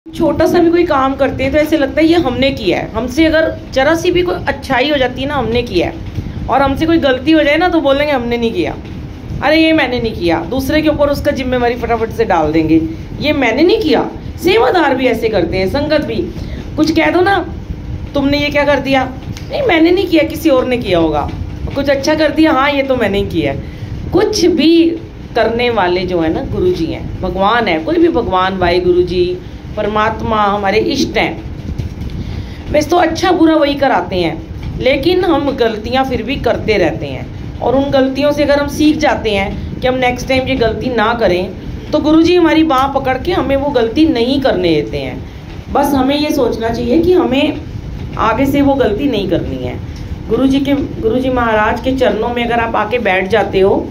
छोटा सा भी कोई काम करते हैं तो ऐसे लगता है ये हमने किया है। हमसे अगर जरा सी भी कोई अच्छाई हो जाती है ना, हमने किया है। और हमसे कोई गलती हो जाए ना तो बोलेंगे हमने नहीं किया, अरे ये मैंने नहीं किया। दूसरे के ऊपर उसका जिम्मेवारी फटाफट से डाल देंगे, ये मैंने नहीं किया। सेवादार भी ऐसे करते हैं, संगत भी। कुछ कह दो ना, तुमने ये क्या कर दिया, नहीं मैंने नहीं किया, किसी और ने किया होगा। कुछ अच्छा कर दिया, हाँ ये तो मैंने ही किया। कुछ भी करने वाले जो है ना गुरुजी हैं, भगवान है, कोई भी भगवान, वाहे गुरु जी, परमात्मा, हमारे इष्ट हैं। वैसे तो अच्छा बुरा वही कराते हैं, लेकिन हम गलतियां फिर भी करते रहते हैं। और उन गलतियों से अगर हम सीख जाते हैं कि हम नेक्स्ट टाइम ये गलती ना करें, तो गुरुजी हमारी बाह पकड़ के हमें वो गलती नहीं करने देते हैं। बस हमें ये सोचना चाहिए कि हमें आगे से वो गलती नहीं करनी है। गुरुजी महाराज के चरणों में अगर आप आके बैठ जाते हो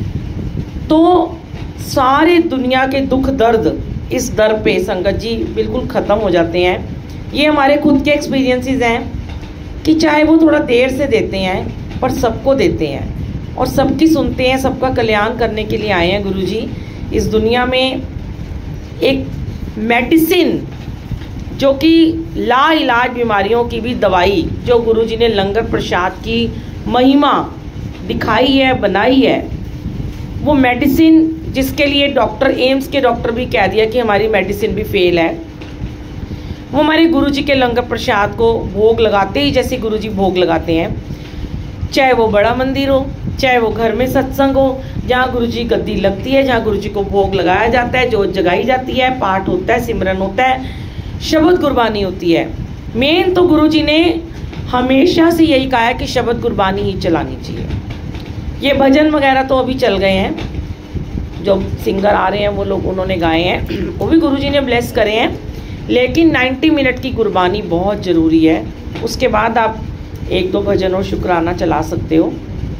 तो सारे दुनिया के दुख दर्द इस दर पे संगत जी बिल्कुल ख़त्म हो जाते हैं। ये हमारे खुद के एक्सपीरियंसेस हैं कि चाहे वो थोड़ा देर से देते हैं पर सबको देते हैं और सबकी सुनते हैं। सबका कल्याण करने के लिए आए हैं गुरुजी इस दुनिया में। एक मेडिसिन जो कि लाइलाज बीमारियों की भी दवाई, जो गुरुजी ने लंगर प्रसाद की महिमा दिखाई है, बनाई है, वो मेडिसिन जिसके लिए डॉक्टर, एम्स के डॉक्टर भी कह दिया कि हमारी मेडिसिन भी फेल है, वो हमारे गुरुजी के लंगर प्रसाद को भोग लगाते ही जैसे गुरुजी भोग लगाते हैं। चाहे वो बड़ा मंदिर हो, चाहे वो घर में सत्संग हो, जहाँ गुरुजी गद्दी लगती है, जहाँ गुरुजी को भोग लगाया जाता है, जोत जगाई जाती है, पाठ होता है, सिमरन होता है, शब्द गुरबानी होती है। मेन तो गुरुजी ने हमेशा से यही कहा है कि शब्द गुरबानी ही चलानी चाहिए। ये भजन वगैरह तो अभी चल गए हैं, जो सिंगर आ रहे हैं वो लोग उन्होंने गाए हैं, वो भी गुरुजी ने ब्लेस करे हैं, लेकिन 90 मिनट की गुरबानी बहुत ज़रूरी है। उसके बाद आप एक दो भजन और शुक्राना चला सकते हो,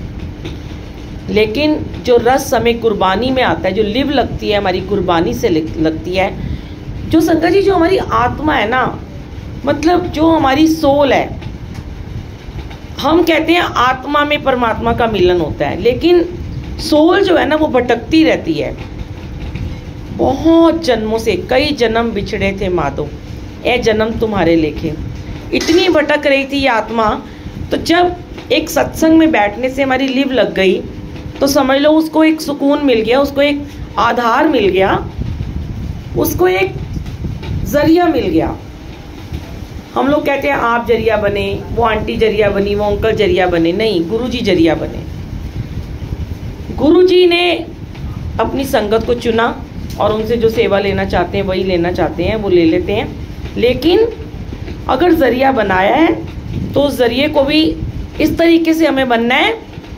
लेकिन जो रस हमें गुरबानी में आता है, जो लिव लगती है हमारी गुरबानी से लगती है, जो संगत जी जो हमारी आत्मा है ना, मतलब जो हमारी सोल है। हम कहते हैं आत्मा में परमात्मा का मिलन होता है, लेकिन सोल जो है ना वो भटकती रहती है। बहुत जन्मों से, कई जन्म बिछड़े थे माधो, ए जन्म तुम्हारे लेखे, इतनी भटक रही थी ये आत्मा। तो जब एक सत्संग में बैठने से हमारी लिव लग गई तो समझ लो उसको एक सुकून मिल गया, उसको एक आधार मिल गया, उसको एक जरिया मिल गया। हम लोग कहते हैं आप जरिया बने, वो आंटी जरिया बनी, वो अंकल जरिया बने, नहीं, गुरुजी जरिया बने। गुरुजी ने अपनी संगत को चुना और उनसे जो सेवा लेना चाहते हैं वही लेना चाहते हैं, वो ले लेते हैं। लेकिन अगर जरिया बनाया है तो उस जरिए को भी इस तरीके से हमें बनना है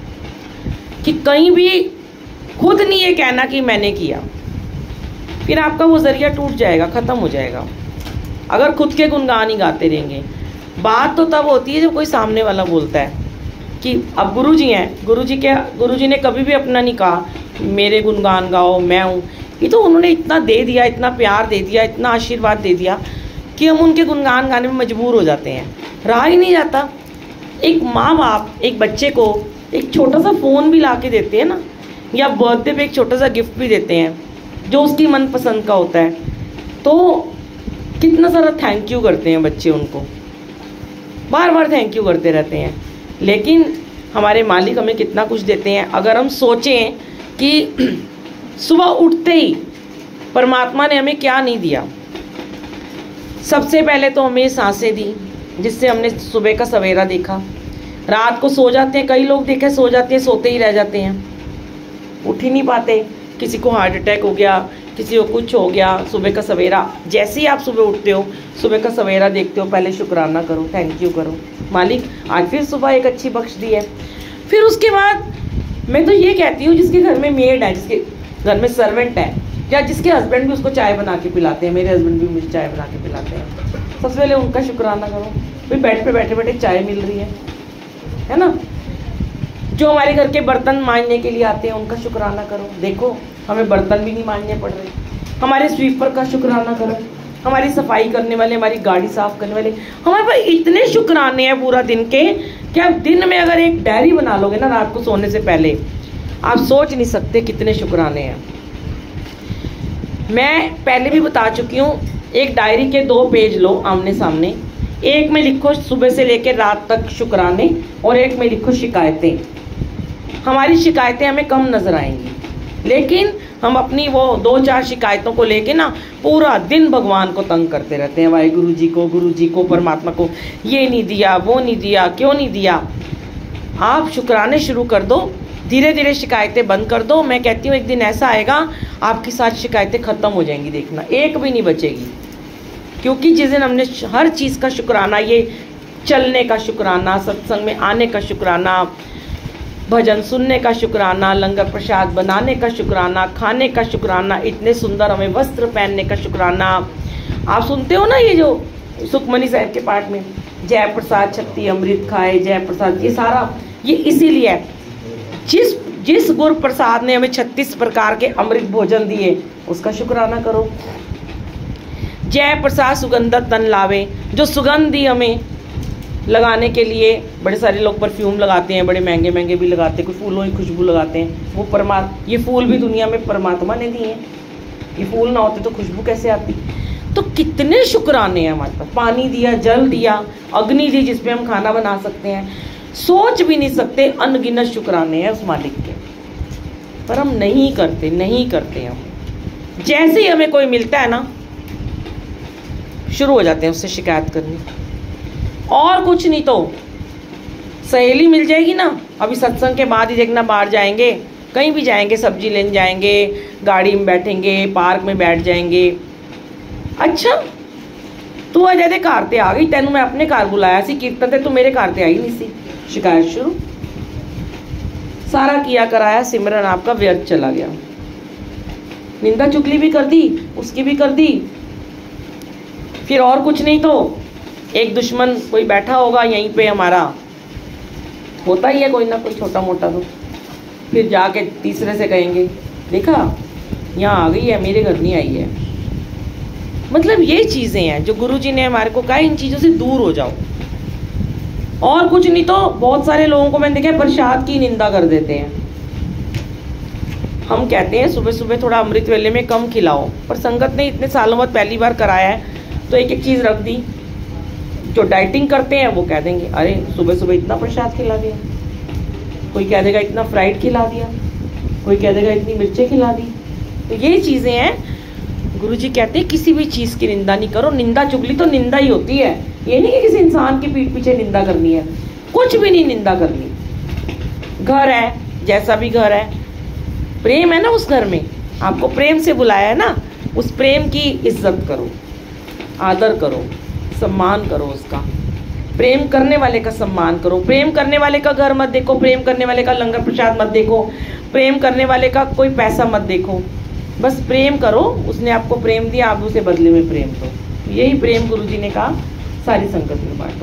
कि कहीं भी खुद नहीं ये कहना कि मैंने किया, फिर आपका वो जरिया टूट जाएगा, ख़त्म हो जाएगा। अगर खुद के गुणगान ही गाते रहेंगे, बात तो तब होती है जब कोई सामने वाला बोलता है कि अब गुरुजी हैं, गुरुजी ने कभी भी अपना नहीं कहा मेरे गुणगान गाओ, मैं हूँ। ये तो उन्होंने इतना दे दिया, इतना प्यार दे दिया, इतना आशीर्वाद दे दिया कि हम उनके गुणगान गाने में मजबूर हो जाते हैं, रहा ही नहीं जाता। एक माँ बाप एक बच्चे को एक छोटा सा फ़ोन भी ला के देते हैं ना, या बर्थडे पे एक छोटा सा गिफ्ट भी देते हैं जो उसकी मनपसंद का होता है, तो कितना सारा थैंक यू करते हैं बच्चे, उनको बार बार थैंक यू करते रहते हैं। लेकिन हमारे मालिक हमें कितना कुछ देते हैं। अगर हम सोचें कि सुबह उठते ही परमात्मा ने हमें क्या नहीं दिया। सबसे पहले तो हमें सांसें दी, जिससे हमने सुबह का सवेरा देखा। रात को सो जाते हैं, कई लोग देखे सो जाते हैं, सोते ही रह जाते हैं, उठ ही नहीं पाते। किसी को हार्ट अटैक हो गया, किसी को कुछ हो गया। सुबह का सवेरा, जैसे ही आप सुबह उठते हो, सुबह का सवेरा देखते हो, पहले शुक्राना करो, थैंक यू करो, मालिक आज फिर सुबह एक अच्छी बख्श दी है। फिर उसके बाद मैं तो ये कहती हूँ, जिसके घर में मेड है, जिसके घर में सर्वेंट है, या जिसके हस्बैंड भी उसको चाय बना के पिलाते हैं, मेरे हस्बैंड भी मुझे चाय बना के पिलाते हैं, सबसे पहले उनका शुक्राना करो। फिर बेड पे बैठे बैठे चाय मिल रही है ना। जो हमारे घर के बर्तन मांजने के लिए आते हैं उनका शुक्राना करो, देखो हमें बर्तन भी नहीं मांजने पड़ रहे। हमारे स्वीपर का शुक्राना करो, हमारी सफाई करने वाले, हमारी गाड़ी साफ करने वाले। हमारे पास इतने शुक्राने हैं पूरा दिन के कि आप दिन में अगर एक डायरी बना लोगे ना रात को सोने से पहले, आप सोच नहीं सकते कितने शुक्राने हैं। मैं पहले भी बता चुकी हूँ एक डायरी के 2 पेज लो आमने सामने, एक में लिखो सुबह से लेकर रात तक शुक्राने और एक में लिखो शिकायतें। हमारी शिकायतें हमें कम नजर आएंगी, लेकिन हम अपनी वो 2-4 शिकायतों को लेके ना पूरा दिन भगवान को तंग करते रहते हैं, वाहिगुरु जी को, गुरु जी को, परमात्मा को, ये नहीं दिया, वो नहीं दिया, क्यों नहीं दिया। आप शुक्राने शुरू कर दो, धीरे धीरे शिकायतें बंद कर दो। मैं कहती हूँ एक दिन ऐसा आएगा आपकी सारी शिकायतें खत्म हो जाएंगी, देखना एक भी नहीं बचेगी। क्योंकि जिस दिन हमने हर चीज़ का शुक्राना, ये चलने का शुक्राना, सत्संग में आने का शुक्राना, भजन सुनने का शुक्राना, लंगर प्रसाद बनाने का शुक्राना, खाने का शुक्राना, इतने सुंदर हमें वस्त्र पहनने का शुक्राना। आप सुनते हो ना ये जो सुखमनी साहब के पाठ में, जय प्रसाद छत्ती अमृत खाए, जय प्रसाद, ये सारा ये इसीलिए है, जिस गुरु प्रसाद ने हमें 36 प्रकार के अमृत भोजन दिए उसका शुक्राना करो। जय प्रसाद सुगंधत तन लावे, जो सुगंध दी हमें लगाने के लिए, बड़े सारे लोग परफ्यूम लगाते हैं, बड़े महंगे महंगे भी लगाते हैं, कोई फूलों की खुशबू लगाते हैं, वो ये फूल भी दुनिया में परमात्मा ने दिए हैं, ये फूल ना होते तो खुशबू कैसे आती। तो कितने शुक्राने हैं हमारे पास, पानी दिया, जल दिया, अग्नि दी जिसपे हम खाना बना सकते हैं, सोच भी नहीं सकते, अनगिनत शुक्राने हैं उस मालिक के, पर हम नहीं करते हम। जैसे ही हमें कोई मिलता है ना, शुरू हो जाते हैं उससे शिकायत करनी। और कुछ नहीं तो सहेली मिल जाएगी ना, अभी सत्संग के बाद ही देखना, बाहर जाएंगे, कहीं भी जाएंगे, सब्जी लेने जाएंगे, गाड़ी में बैठेंगे, पार्क में बैठ जाएंगे, अच्छा तू अजय दे घर ते आ गई, तेनू मैं अपने घर बुलाया सी कीर्तन ते, तू मेरे घर ते आई नहीं सी। शिकायत शुरू, सारा किया कराया सिमरन आपका व्यर्थ चला गया, निंदा चुगली भी कर दी, उसकी भी कर दी। फिर और कुछ नहीं तो एक दुश्मन कोई बैठा होगा यहीं पे, हमारा होता ही है कोई ना कोई छोटा मोटा, तो फिर जाके तीसरे से कहेंगे देखा यहाँ आ गई है, मेरे घर नहीं आई है। मतलब ये चीज़ें हैं जो गुरुजी ने हमारे को कहा, इन चीज़ों से दूर हो जाओ। और कुछ नहीं तो बहुत सारे लोगों को मैंने देखा प्रसाद की निंदा कर देते हैं। हम कहते हैं सुबह सुबह थोड़ा अमृत वेले में कम खिलाओ, पर संगत ने इतने सालों बाद पहली बार कराया है तो एक एक चीज़ रख दी। जो डाइटिंग करते हैं वो कह देंगे अरे सुबह सुबह इतना प्रसाद खिला दिया, कोई कह देगा इतना फ्राइड खिला दिया, कोई कह देगा इतनी मिर्चें खिला दी। तो ये चीज़ें हैं, गुरुजी कहते हैं किसी भी चीज़ की निंदा नहीं करो। निंदा चुगली तो निंदा ही होती है, ये नहीं कि किसी इंसान की पीठ पीछे निंदा करनी है, कुछ भी नहीं निंदा करनी। घर है, जैसा भी घर है, प्रेम है ना उस घर में, आपको प्रेम से बुलाया है ना, उस प्रेम की इज्जत करो, आदर करो, सम्मान करो उसका। प्रेम करने वाले का सम्मान करो, प्रेम करने वाले का घर मत देखो, प्रेम करने वाले का लंगर प्रसाद मत देखो, प्रेम करने वाले का कोई पैसा मत देखो, बस प्रेम करो। उसने आपको प्रेम दिया, आप उसे बदले में प्रेम दो। यही प्रेम गुरुजी ने कहा सारी संगत में बांटो।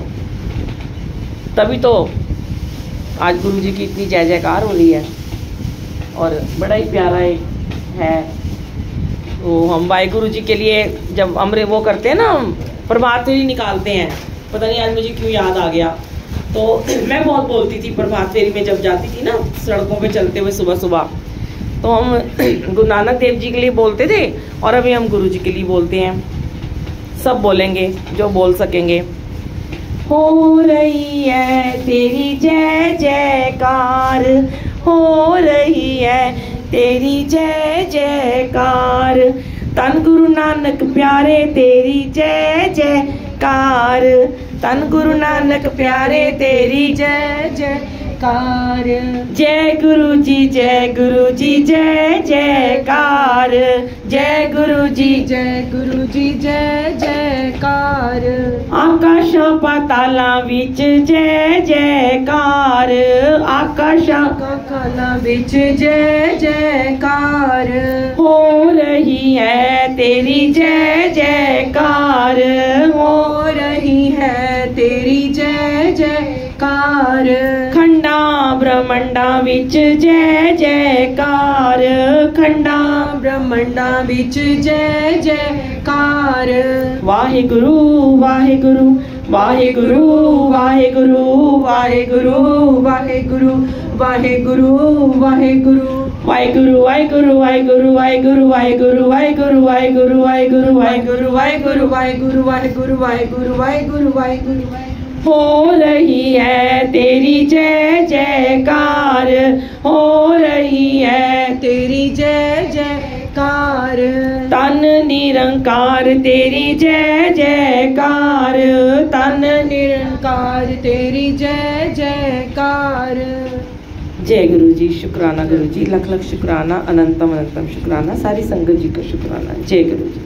तभी तो आज गुरुजी की इतनी जय जयकार हो रही है और बड़ा ही प्यारा है। तो हम वाहिगुरु जी के लिए जब अमृत वो करते हैं ना, प्रभात फेरी निकालते हैं, पता नहीं आज मुझे क्यों याद आ गया, तो मैं बहुत बोलती थी प्रभात फेरी में जब जाती थी ना, सड़कों पे चलते हुए सुबह सुबह, तो हम गुरु नानक देव जी के लिए बोलते थे और अभी हम गुरु जी के लिए बोलते हैं। सब बोलेंगे जो बोल सकेंगे। हो रही है तेरी जय जयकार, हो रही है तेरी जय जयकार, तन गुरु नानक प्यारे तेरी जय जयकार, तन गुरु नानक प्यारे तेरी जय जयकार। जय गुरु जी जय गुरु जी जय जयकार, जय गुरु जी जय जयकार। आकाश पाताला विच जय जयकार, आकाश पाताला विच जय जयकार। हो रही है तेरी जय जयकार, हो रही है तेरी जय जयकार। खंडा ब्रह्मंडा विच जय जयकार, खंडा ब्रह्मंडा विच जय जयकार। वाहिगुरु वाहिगुरु वाहिगुरु वाहिगुरु वाहिगुरु वाहिगुरु वाहिगुरु वाहिगुरु। वाहेगुरु वाहेगुरु वाहेगुरु वाहेगुरु वाहेगुरु वाहेगुरु वाहेगुरु वाहेगुरु वाहेगुरु वाहेगुरु वाहेगुरु वाहेगुरु वाहेगुरु वाहेगुरु वाहेगुरु। हो रही है तेरी जय जयकार, हो रही है तेरी जय जयकार, तन निरंकार तेरी जय जयकार, तन निरंकार तेरी जय जयकार। जय गुरु जी, शुक्राना गुरु जी, लख लख शुक्राना, अनंतम अनंतम शुक्राना, सारी संगत जी का शुक्राना। जय गुरु जी।